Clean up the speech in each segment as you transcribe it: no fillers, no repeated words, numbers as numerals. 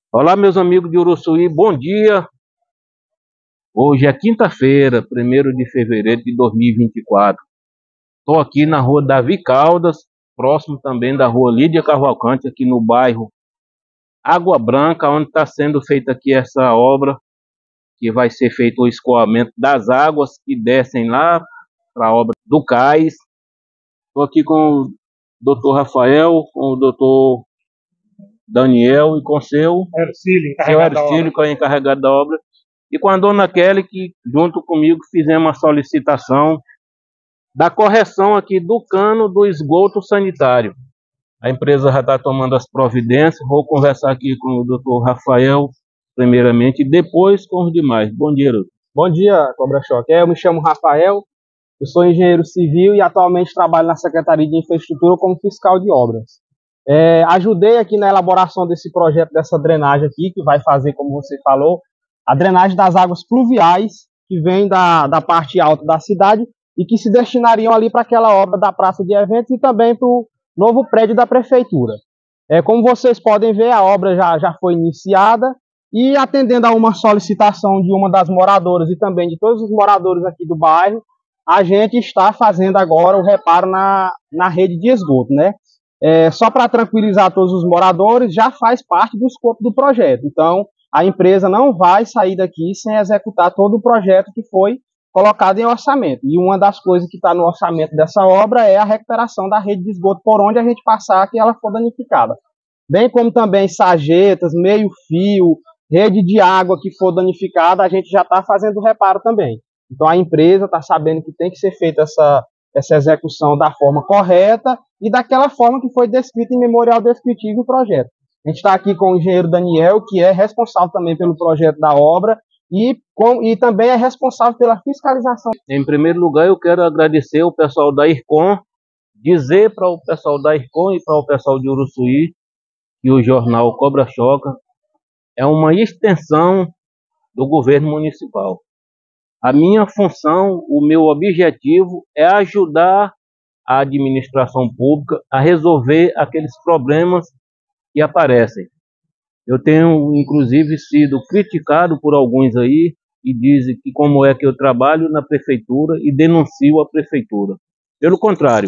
Olá, meus amigos de Uruçuí, bom dia. Hoje é quinta-feira, 1º de fevereiro de 2024. Estou aqui na rua Davi Caldas, próximo também da rua Lídia Cavalcante, aqui no bairro Água Branca, onde está sendo feita aqui essa obra, que vai ser feito o escoamento das águas que descem lá para a obra do cais. Estou aqui com o doutor Rafael, com o doutor Daniel e com o seu Ercílio, que é o encarregado da obra. E com a dona Kelly, que junto comigo fizemos a solicitação da correção aqui do cano do esgoto sanitário. A empresa já está tomando as providências. Vou conversar aqui com o doutor Rafael, primeiramente, e depois com os demais. Bom dia, doutor. Bom dia, Cobra Choque. Eu me chamo Rafael, eu sou engenheiro civil e atualmente trabalho na Secretaria de Infraestrutura como fiscal de obras. Ajudei aqui na elaboração desse projeto, dessa drenagem aqui, que vai fazer, como você falou, a drenagem das águas pluviais que vem da parte alta da cidade e que se destinariam ali para aquela obra da praça de eventos e também para o novo prédio da prefeitura. Como vocês podem ver, a obra já foi iniciada e atendendo a uma solicitação de uma das moradoras e também de todos os moradores aqui do bairro, a gente está fazendo agora o reparo na rede de esgoto, né? Só para tranquilizar todos os moradores, já faz parte do escopo do projeto. Então, a empresa não vai sair daqui sem executar todo o projeto que foi colocado em orçamento. E uma das coisas que está no orçamento dessa obra é a recuperação da rede de esgoto por onde a gente passar que ela for danificada. Bem como também sarjetas, meio-fio, rede de água que for danificada, a gente já está fazendo o reparo também. Então, a empresa está sabendo que tem que ser feita essa execução da forma correta e daquela forma que foi descrita em memorial descritivo do projeto. A gente está aqui com o engenheiro Daniel, que é responsável também pelo projeto da obra e também é responsável pela fiscalização. Em primeiro lugar, eu quero agradecer o pessoal da IRCOM, dizer para o pessoal da IRCOM e para o pessoal de Uruçuí que o jornal Cobra Choca é uma extensão do governo municipal. A minha função, o meu objetivo é ajudar a administração pública a resolver aqueles problemas que aparecem. Eu tenho, inclusive, sido criticado por alguns aí e dizem que como é que eu trabalho na prefeitura e denuncio a prefeitura. Pelo contrário,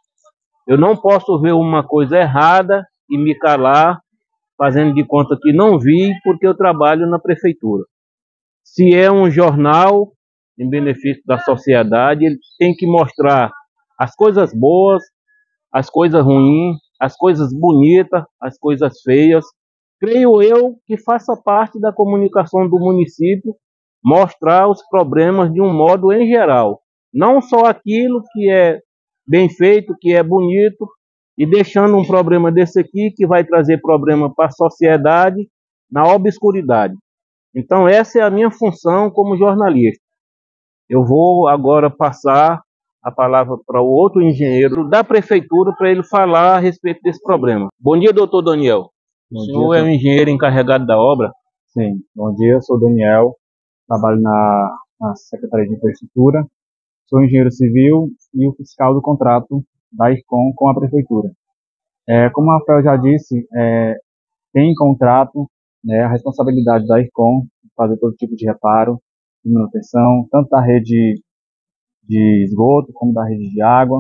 eu não posso ver uma coisa errada e me calar, fazendo de conta que não vi, porque eu trabalho na prefeitura. Se é um jornal em benefício da sociedade, ele tem que mostrar as coisas boas, as coisas ruins, as coisas bonitas, as coisas feias. Creio eu que faça parte da comunicação do município mostrar os problemas de um modo em geral. Não só aquilo que é bem feito, que é bonito, e deixando um problema desse aqui que vai trazer problema para a sociedade na obscuridade. Então essa é a minha função como jornalista. Eu vou agora passar a palavra para o outro engenheiro da prefeitura para ele falar a respeito desse problema. Bom dia, doutor Daniel. O senhor é o engenheiro encarregado da obra? Sim, bom dia, eu sou o Daniel, trabalho na Secretaria de Infraestrutura, sou engenheiro civil e o fiscal do contrato da IRCOM com a prefeitura. Como o Rafael já disse, tem contrato, a responsabilidade da IRCOM de fazer todo tipo de reparo e manutenção, tanto da rede de esgoto como da rede de água.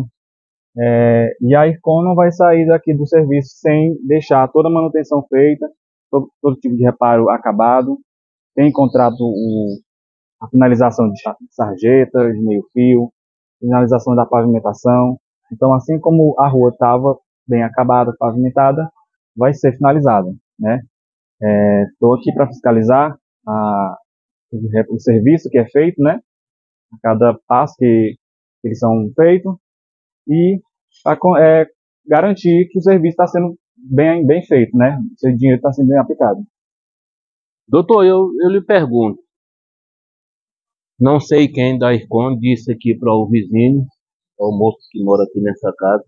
E a IRCOM não vai sair daqui do serviço sem deixar toda a manutenção feita, todo tipo de reparo acabado. Tem contrato a finalização de sarjetas, de meio-fio, finalização da pavimentação. Então, assim como a rua estava bem acabada, pavimentada, vai ser finalizada, né? Estou aqui para fiscalizar o serviço que é feito, né? A cada passo que eles são feitos e para garantir que o serviço está sendo bem feito, né? O dinheiro está sendo bem aplicado. Doutor, eu lhe pergunto, não sei quem da IRCOM disse aqui para o vizinho, o moço que mora aqui nessa casa,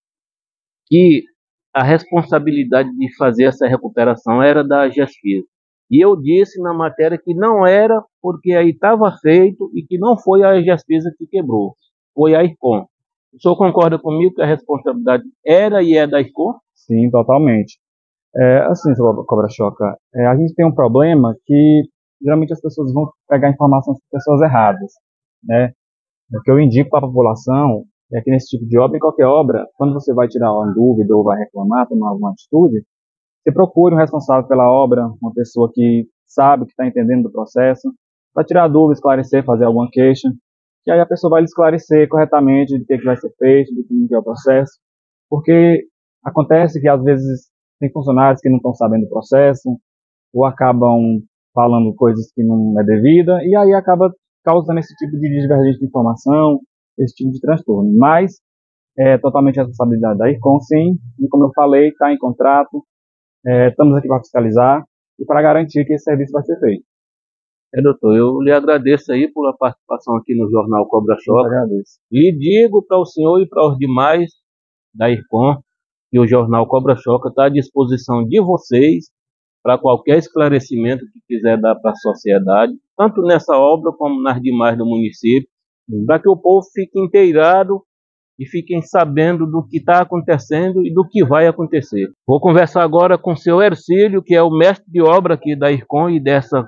que a responsabilidade de fazer essa recuperação era da GESFIS. E eu disse na matéria que não era, porque aí estava feito e que não foi a GESFIS que quebrou, foi a IRCOM. O senhor concorda comigo que a responsabilidade era e é da IRCOM? Sim, totalmente. Assim, sobre a cobra-choca, a gente tem um problema que geralmente as pessoas vão pegar informações de pessoas erradas, né? O que eu indico para a população é que nesse tipo de obra, em qualquer obra, quando você vai tirar uma dúvida ou vai reclamar, tomar alguma atitude, você procure um responsável pela obra, uma pessoa que sabe, que está entendendo do processo, para tirar dúvida, esclarecer, fazer alguma queixa, e aí a pessoa vai lhe esclarecer corretamente do que vai ser feito, do que é o processo, porque acontece que às vezes tem funcionários que não estão sabendo do processo, ou acabam falando coisas que não é devida, e aí acaba causando esse tipo de divergência de informação, esse tipo de transtorno. Mas é totalmente responsabilidade da IRCOM, sim, e como eu falei, está em contrato, estamos aqui para fiscalizar e para garantir que esse serviço vai ser feito. Doutor, eu lhe agradeço aí pela participação aqui no Jornal Cobra Eu Choca. agradeço. E digo para o senhor e para os demais da IRCOM que o Jornal Cobra Choca está à disposição de vocês para qualquer esclarecimento que quiser dar para a sociedade, tanto nessa obra como nas demais do município, para que o povo fique inteirado e fiquem sabendo do que está acontecendo e do que vai acontecer. Vou conversar agora com o seu Hercílio, que é o mestre de obra aqui da IRCOM e dessa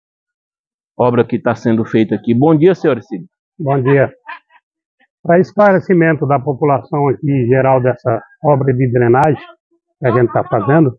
obra que está sendo feita aqui. Bom dia, senhor Hercílio. Bom dia. Para esclarecimento da população aqui em geral dessa obra de drenagem que a gente está fazendo,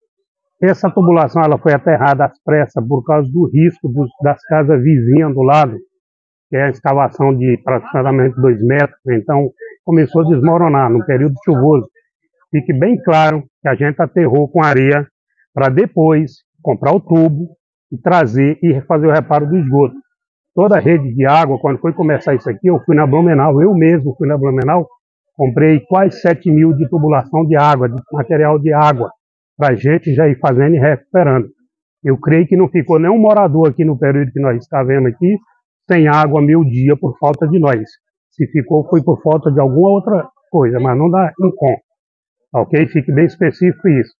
essa tubulação ela foi aterrada às pressas por causa do risco das casas vizinhas do lado, que é a escavação de aproximadamente 2 metros, então começou a desmoronar no período chuvoso. Fique bem claro que a gente aterrou com areia para depois comprar o tubo e trazer e fazer o reparo do esgoto. Toda a rede de água, quando foi começar isso aqui, eu fui na Blumenau, eu mesmo fui na Blumenau, comprei quase 7 mil de tubulação de água, de material de água, para a gente já ir fazendo e recuperando. Eu creio que não ficou nenhum morador aqui no período que nós escavemos aqui, sem água meio dia por falta de nós. Se ficou, foi por falta de alguma outra coisa, mas não dá em conta. Ok? Fique bem específico isso.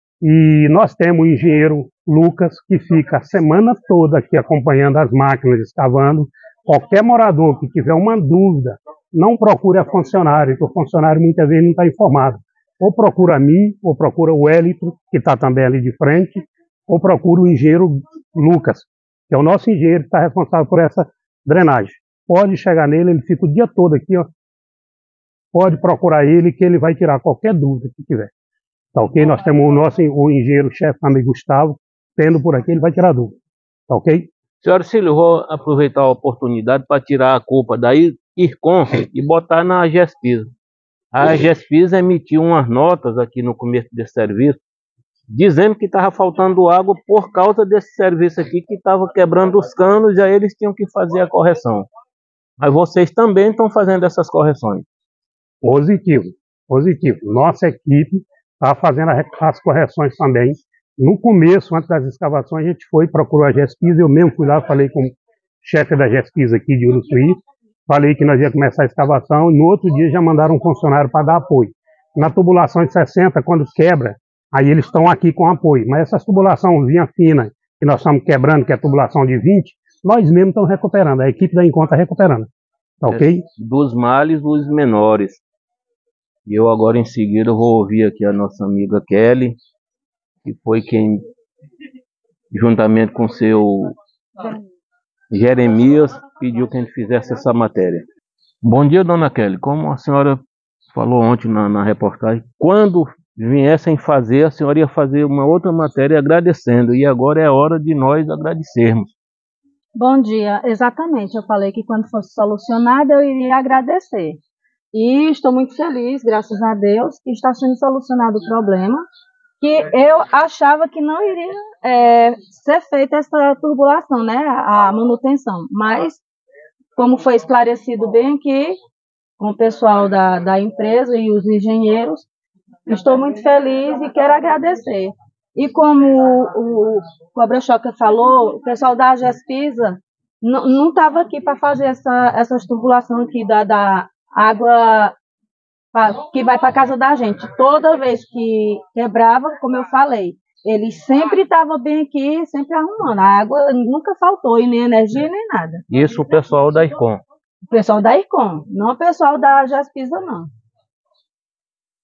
E nós temos o engenheiro Lucas, que fica a semana toda aqui acompanhando as máquinas, escavando. Qualquer morador que tiver uma dúvida, não procure a funcionário, porque o funcionário muitas vezes não está informado. Ou procura a mim, ou procura o Wellington, que está também ali de frente, ou procura o engenheiro Lucas, que é o nosso engenheiro que está responsável por essa drenagem. Pode chegar nele, ele fica o dia todo aqui, ó. Pode procurar ele, que ele vai tirar qualquer dúvida que tiver. Tá ok? Nós temos o engenheiro-chefe também, Gustavo, tendo por aqui, ele vai tirar dúvida. Tá ok? Senhor Hercílio, eu vou aproveitar a oportunidade para tirar a culpa da IRCOM e botar na GESPISA. A GESPISA emitiu umas notas aqui no começo desse serviço, dizendo que estava faltando água por causa desse serviço aqui, que estava quebrando os canos, e aí eles tinham que fazer a correção. Mas vocês também estão fazendo essas correções. Positivo, positivo. Nossa equipe está fazendo as correções também. No começo, antes das escavações, a gente foi, procurou a GESPISA, eu mesmo fui lá, falei com o chefe da GESPISA aqui de Uruçuí, falei que nós ia começar a escavação, e no outro dia já mandaram um funcionário para dar apoio. Na tubulação de 60, quando quebra, aí eles estão aqui com apoio. Mas essas tubulaçãozinhas finas, que nós estamos quebrando, que é a tubulação de 20, nós mesmos estamos recuperando, a equipe da IRCOM está recuperando. Tá ok? Dos males, os menores. E eu agora em seguida vou ouvir aqui a nossa amiga Kelly, que foi quem, juntamente com seu Jeremias, pediu que a gente fizesse essa matéria. Bom dia, dona Kelly. Como a senhora falou ontem na reportagem, quando viessem fazer, a senhora ia fazer uma outra matéria agradecendo, e agora é a hora de nós agradecermos. Bom dia, exatamente. Eu falei que quando fosse solucionado eu iria agradecer. E estou muito feliz, graças a Deus, que está sendo solucionado o problema, que eu achava que não iria ser feita essa turbulação, né, a manutenção. Mas, como foi esclarecido bem aqui, com o pessoal da empresa e os engenheiros, estou muito feliz e quero agradecer. E como o Cobra Choca falou, o pessoal da GESPISA não estava aqui para fazer essas tubulações aqui da água que vai para a casa da gente. Toda vez que quebrava, como eu falei, eles sempre estavam bem aqui, sempre arrumando. A água nunca faltou, e nem energia, nem nada. Isso o pessoal da IRCOM. O pessoal da IRCOM, não o pessoal da GESPISA, não.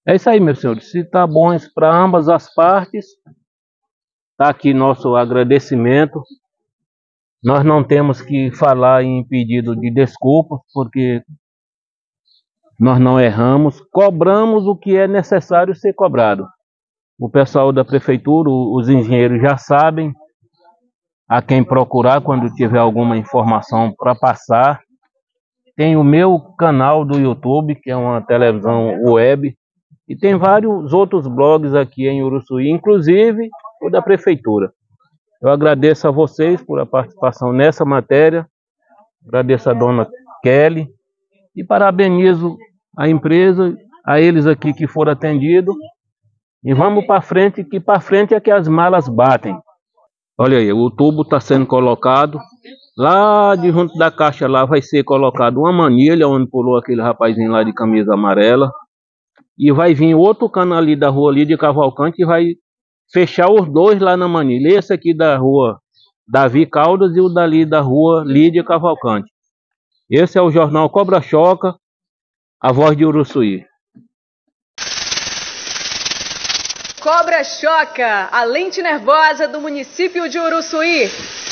É isso aí, meus senhores. Se tá bom para ambas as partes, tá aqui nosso agradecimento. Nós não temos que falar em pedido de desculpas, porque nós não erramos. Cobramos o que é necessário ser cobrado. O pessoal da prefeitura, os engenheiros já sabem a quem procurar quando tiver alguma informação para passar. Tem o meu canal do YouTube, que é uma televisão web, e tem vários outros blogs aqui em Uruçuí, inclusive o da prefeitura. Eu agradeço a vocês por a participação nessa matéria, agradeço a dona Kelly e parabenizo a empresa, a eles aqui que foram atendidos. E vamos para frente, que para frente é que as malas batem. Olha aí, o tubo está sendo colocado. Lá de junto da caixa lá vai ser colocado uma manilha, onde pulou aquele rapazinho lá de camisa amarela. E vai vir outro cano ali da rua ali de Cavalcante e vai fechar os dois lá na manilha. Esse aqui da rua Davi Caldas e o dali da rua Lídia Cavalcante. Esse é o jornal Cobra Choca, a voz de Uruçuí. Cobra Choca, a lente nervosa do município de Uruçuí.